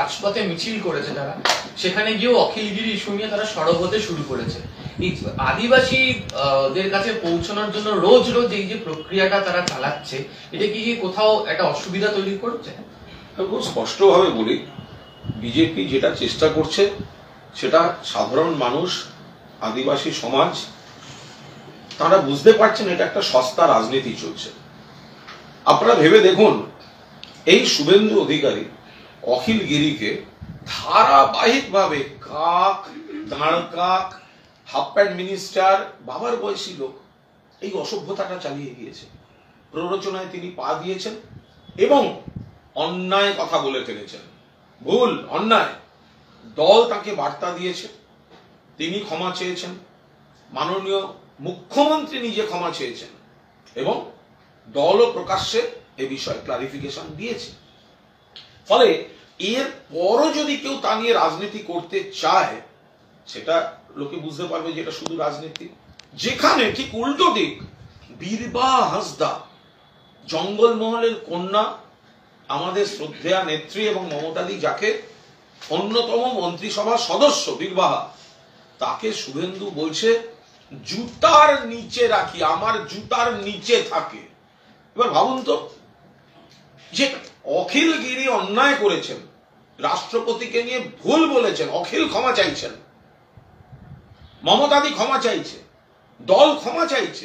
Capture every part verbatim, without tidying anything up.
রাজপথে মিছিল করেছে তারা, সেখানে গিয়েও অখিলগিরি ইস্যু নিয়ে তারা সরব হতে শুরু করেছে। এই আদিবাসীদের কাছে পৌঁছানোর জন্য রোজ রোজ এই যে প্রক্রিয়াটা তারা চালাচ্ছে, এটা কি কোথাও একটা অসুবিধা তৈরি করছে? খুব স্পষ্টভাবে বলি, বিজেপি যেটা চেষ্টা করছে সেটা সাধারণ মানুষ, আদিবাসী সমাজ তারা বুঝতে পারছেন এটা একটা সস্তা রাজনীতি চলছে। আপনারা ভেবে দেখুন, এই শুভেন্দু অধিকারী অখিলগিরিকে ধারাবাহিকভাবে কাক, দাঁড় কাক, হাফ প্যান্ট মিনিস্টার, বাবার বয়সী লোক এই অসভ্যতাটা চালিয়ে গিয়েছে। প্ররোচনায় তিনি পা দিয়েছেন এবং অন্যায় কথা বলে ফেলেছেন। ভুল, অন্যায়। দল তাকে বার্তা দিয়েছে, তিনি ক্ষমা চেয়েছেন, মাননীয় মুখ্যমন্ত্রী নিজে ক্ষমা চেয়েছেন এবং দলও প্রকাশ্যে এ বিষয়ে ক্লারিফিকেশন দিয়েছে। ফলে এর পরও যদি কেউ তা নিয়ে রাজনীতি করতে চায়, সেটা লোকে বুঝতে পারবে যে এটা শুধু রাজনীতি। যেখানে ঠিক উল্টো দিক, বীরবাহা হাঁসদা, জঙ্গলমহলের কন্যা, আমাদের শ্রদ্ধেয়া নেত্রী এবং মমতাদি যাকে অন্যতম মন্ত্রিসভার সদস্য বীরবাহা, তাকে শুভেন্দু বলছে জুতার নিচে রাখি, আমার জুতার নিচে থাকে। এবার ভাবুন তো, যে অখিলগিরি অন্যায় করেছেন, রাষ্ট্রপতিকে নিয়ে ভুল বলেছেন, অখিল ক্ষমা চাইছেন, মমতাদি ক্ষমা চাইছে, দল ক্ষমা চাইছে,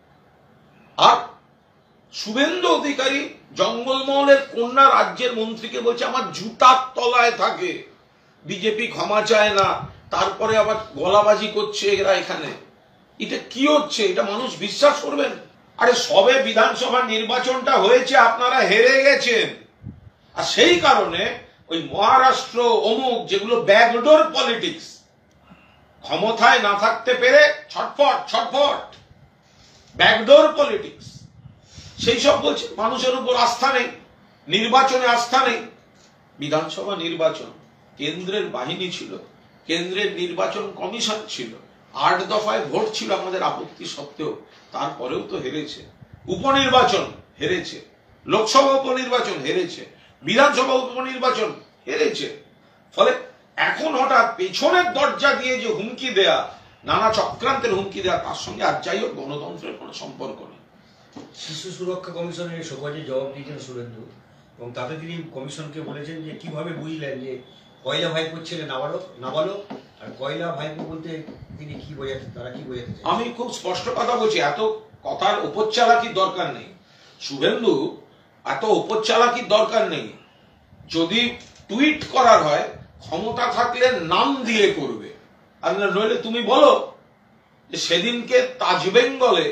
আর শুভেন্দু অধিকারী জঙ্গলমহলের কন্যা রাজ্যের মন্ত্রীকে বলছে আমার জুতার তলায় থাকে, বিজেপি ক্ষমা চায় না, তারপরে আবার গলাবাজি করছে এরা এখানে। এটা কি হচ্ছে? এটা মানুষ বিশ্বাস করবেন? আরে সবে বিধানসভা নির্বাচনটা হয়েছে, আপনারা হেরে গেছেন, আর সেই কারণে ওই মহারাষ্ট্র অমুক যেগুলো ব্যাকডোর পলিটিক্স, ক্ষমতায় না থাকতে পেরে ছটফট ছটফট, ব্যাকডোর পলিটিক্স, সেই সব বলছে। মানুষের উপর আস্থা নেই, নির্বাচনে আস্থা নেই। বিধানসভা নির্বাচন, কেন্দ্রের বাহিনী ছিল, কেন্দ্রের নির্বাচন কমিশন ছিল, আট দফায় ভোট ছিল আমাদের আপত্তি সত্ত্বেও, তারপরেও তো হেরেছে। উপনির্বাচন হেরেছে, লোকসভা উপনির্বাচন হেরেছে, বিধানসভা উপনির্বাচন হেরেছে। ফলে এখন হঠাৎ পেছনের দরজা দিয়ে যে হুমকি দেয়া, নানা চক্রান্তের হুমকি দেয়া, তার সঙ্গে আর যাই হোক গণতন্ত্রের কোনো সম্পর্ক নেই। শিশু সুরক্ষা কমিশনের সকালে জবাব দিয়েছেন শুভেন্দু, এবং তাতে তিনি কমিশনকে বলেছেন যে কিভাবে বুঝলেন যে কয়লা ভাইপো ছেলে নাবালক নাবালক আর কয়লা ভাইপো বলতে তিনি কি বোঝাতে, তারা কি বোঝাতে চান? আমি খুব স্পষ্ট কথা বলছি, এত কথার উপচালাকির দরকার নেই। শুভেন্দু এত উপচালাকির দরকার নেই। যদি টুইট করার হয়, ক্ষমতা থাকলে নাম দিয়ে করবে, আর নইলে তুমি বলো যে সেদিনকে তাজ বেঙ্গলে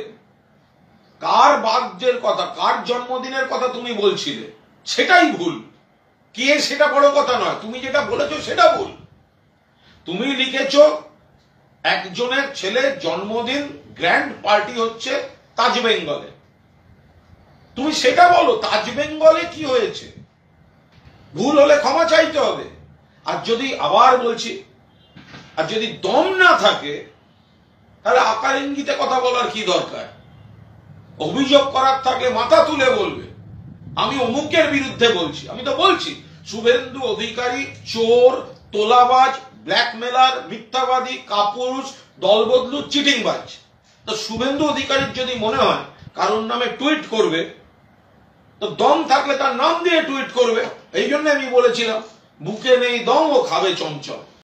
কার বার্থডের কথা, কার জন্মদিনের কথা তুমি বলছিলে, সেটাই ভুল। কে সেটা বড় কথা নয়, তুমি যেটা বলেছো সেটা ভুল। তুমি লিখেছো একজনের ছেলের জন্মদিন, গ্র্যান্ড পার্টি হচ্ছে তাজ বেঙ্গলে, তুমি সেটা বলো। তাজ বেঙ্গলে কি হয়েছে? ভুল হলে ক্ষমা চাইতে হবে। আর যদি, আবার বলছি, আর যদি দম না থাকে, তাহলে আকার ইঙ্গিতে কথা বলার কি দরকার? অভিযোগ করার থাকলে মাথা তুলে বলবে, আমি অমুকের বিরুদ্ধে বলছি। আমি তো বলছি শুভেন্দু অধিকারী চোর, তোলাবাজ, ব্ল্যাকমেলার, মিথ্যাবাদী, কাপুরুষ, দলবদলু, চিটিংবাজ। তো শুভেন্দু অধিকারীর যদি মনে হয় কারোর নামে টুইট করবে, তো দম থাকলে তার নাম দিয়ে টুইট করবে। এই জন্য আমি বলেছিলাম বুকে নেই দম, ও খাবে চমচম।